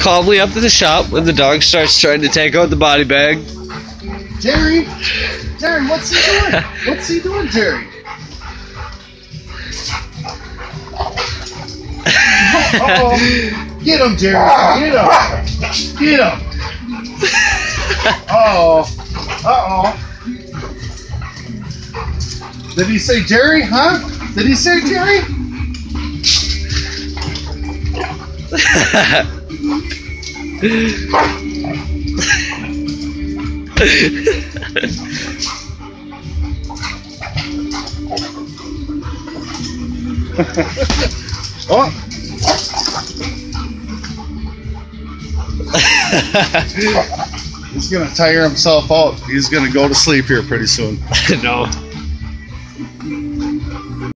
calmly up to the shop when the dog starts trying to take out the body bag. Jerry, what's he doing? What's he doing, Jerry? Uh-oh. Get him, Jerry. Get him. Uh-oh. Did he say Jerry, huh? Did he say Jerry? Oh. He's gonna tire himself out. He's gonna go to sleep here pretty soon. No.